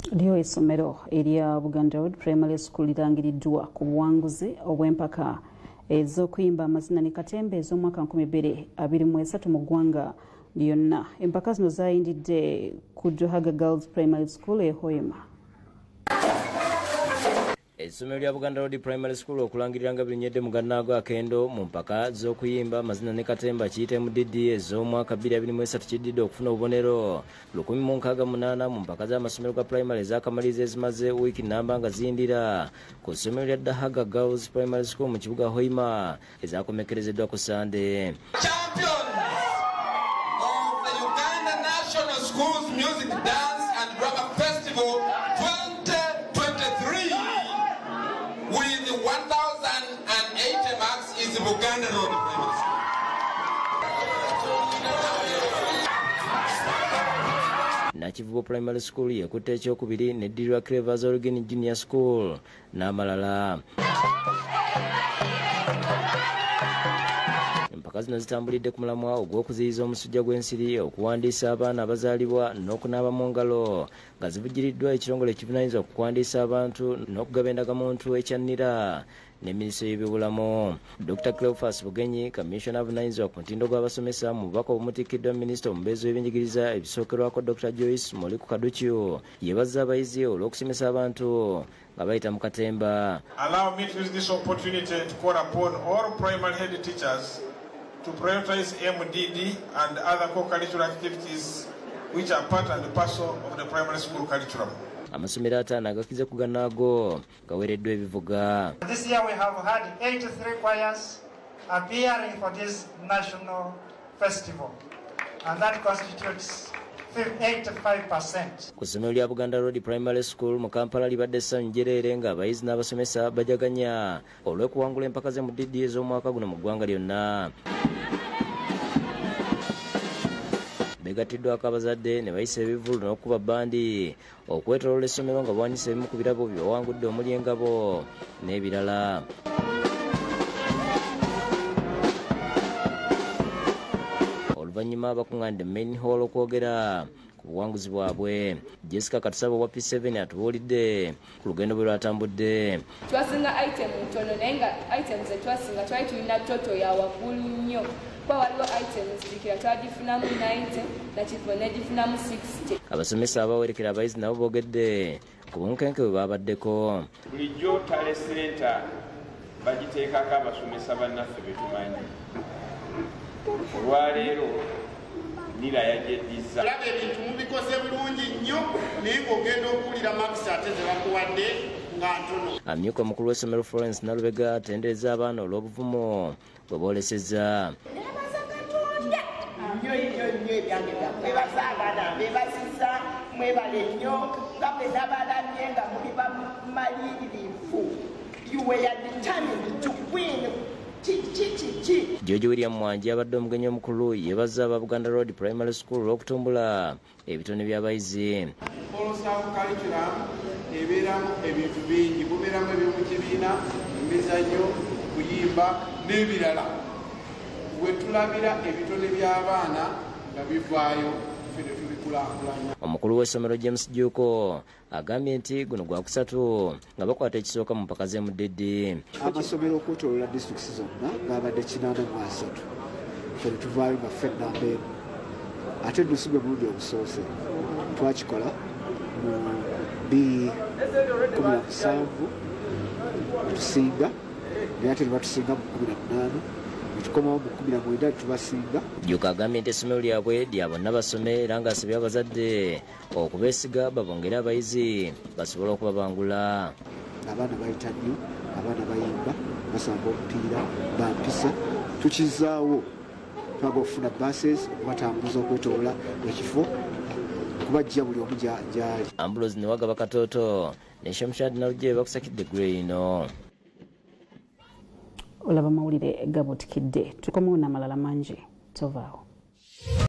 Lyo essomero erya Buganda Road Primary School lirangiriddwa ku buwanguzi obw'empaka ez'okuyimba amazina ne katembe ez'omwaka 2023 mu ggwanga lyonna. Empaka zino zaayindidde ku Johaga Girls Primary School e Hoima. Essomero lya Buganda Road Primary School okulangirira nga binyedde mu gannago akendo mu mpaka z'okuyimba amazina ne katemba kiyite Mdd ez'omwaka 2023 kiddidde okufuna obubonero 168 mu mpaka z'amasomero ga primary ez'akamalirizo ezimaze wiiki nnamba nga ziyindira ku ssomero lya Johaga Girls Primary School mu kibuga Hoima ezakomekerezeddwa ku Sande. Champions of the Uganda National Schools Music Dance and Drama Festival 2023 with 1,080 marks is Buganda Road Primary School. Nakivubo Primary School yekutte ekyokubiri n'eddirwa Clevers Organ Junior School n'amalala. Empaka zino zitambulidde ku mulamwa ogw'okuziyiza omusujja gw'ensiri, okuwandiisa abaana abazaalibwa n'okunaaba mu ngalo nga zivujjiriddwa ekitongole ekivunaanyizibwa ku kuwandiisa abantu n'okugaba endagamuntu ekyannira n'eminisitule y'ebyobulamu. Dr. Cleophas Bugenyi, Commissioner avunaanyizibwa ku ntindo gw'abasomesa mu bubaka obumutikiddwa minisita omubeezi w'ebyenjigiriza ebisookerwako Dr. Joyce Moliku Kadukyo yeebazza abayizi olw'okusomesa abantu nga bayita mu katemba. Allow me to use this opportunity to call upon all primary head teachers to prioritize MDD and other co-curricular activities which are part and parcel of the primary school curriculum. Amasomero ataano agakize ku gannago gaweereddwa ebivuga. This year we have had 83 choirs appearing for this national festival, and that constitutes 85%. Ku ssomero lya Buganda Road Primary School mu Kampala libadde essanyu jjereere nga abayizi n'abasomesa bajaganya olw'okuwangula empaka ze Mdd ez'omwaka guno mu ggwanga lyonna. Begattiddwako abazadde ne bayisa ebivvulu n'okuba bbandi okwetooloola essomero nga bawanyisa ebimu ku birabo bye bawangudde omuli engabo n'ebirala. Oluvannyuma bakuŋŋaanidde main hall okwogera ku buwanguzi bwabwe. Jessica Katusaba wa P7 atubuulidde ku lugendo bwe lwatambudde. Twasinga item ntono naye nga items zetwasinga twali tulina toto ya waggulu nnyo. Kuba waliwo items bikira twadifunamu 90 nakifo negifunamu 60. Abasomesa abawerekera abayizi nabo boogedde ku bunkenke bwe babaddeko. Bulijjo tale center bagiteekako abasomesa bannaffe betumanyi. Olwaleero nira yajeddiza. Olaba ebintu mubikoze bulungi nnyo naye ng'ogenda okuwulira makisi ate ze bakuwadde nga ntono. Amyuka omukulu w'essomero Florence Nalubega atendereza abaana olw'obuvumo bwe boolesezza. Nnyo ebyange byebaza abaana beebazizza mwebale nnyo nga bwe nabalabye nga muli bamalirivu. You were determined to win. George William Mwangi abadde omugenyi omukulu yeebazza aba Buganda Road Primary School olw'okutumbula ebitone by'abayizi. Olosawo curriculum ebeeramu ebintu bingi, mubeeramu ebyomukibiina, emizannyo, kuyimba n'ebirala. We tulabira ebitone by'abaana nga bivaayo ffe ne tubikulaakulanya. Omukulu w'essomero James Juko agambye nti guno gwa kusatu nga bakwata ekisooka mu mpaka ze Mdd. Amasomero okwetooloola disitulikisi zonna gaabadde 83. Ffe ne tuvaayo nga ffe nnamba emu. Ate nnusu gwe mulundi ogusoose twakikola mu B17 tusinga naye ate ne batusinga mu 18. Tukomawo mu 19 tubasinga. Juko agambye nti essomero lyabwe lya bonna basome era ng'asabye abazadde okubeesiga babongere abayizi basobole okubabangula. Abaana bayita nnyo, abaana bayimba, basamba omupiira, bampisa. Tukizaawo twagala okufuna buses okubatambuza okwetoola ekifo kubajja buli omu gy'ali. Ambrose ne wagaba katooto ne Shamshad Nalugye bakusakidde gwe ino. Olaba mawulire gabutikidde tukomawo n'amalala mangi tovaawo.